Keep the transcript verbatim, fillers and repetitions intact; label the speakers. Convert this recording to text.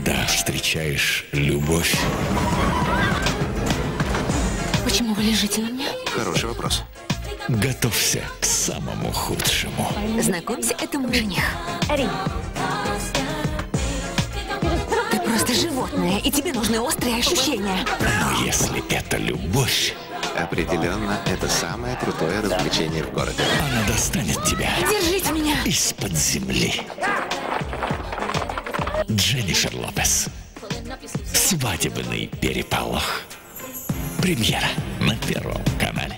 Speaker 1: когда встречаешь любовь?
Speaker 2: Почему вы лежите на мне?
Speaker 3: Хороший вопрос.
Speaker 1: Готовься к самому худшему.
Speaker 2: Знакомься, это мой жених. Ты просто животное, и тебе нужны острые ощущения.
Speaker 1: Но если это любовь,
Speaker 3: Определенно, это самое крутое развлечение в городе.
Speaker 1: она достанет тебя
Speaker 2: Держите меня!
Speaker 1: из-под земли. Дженнифер Лопес. Свадебный переполох. Премьера на Первом канале.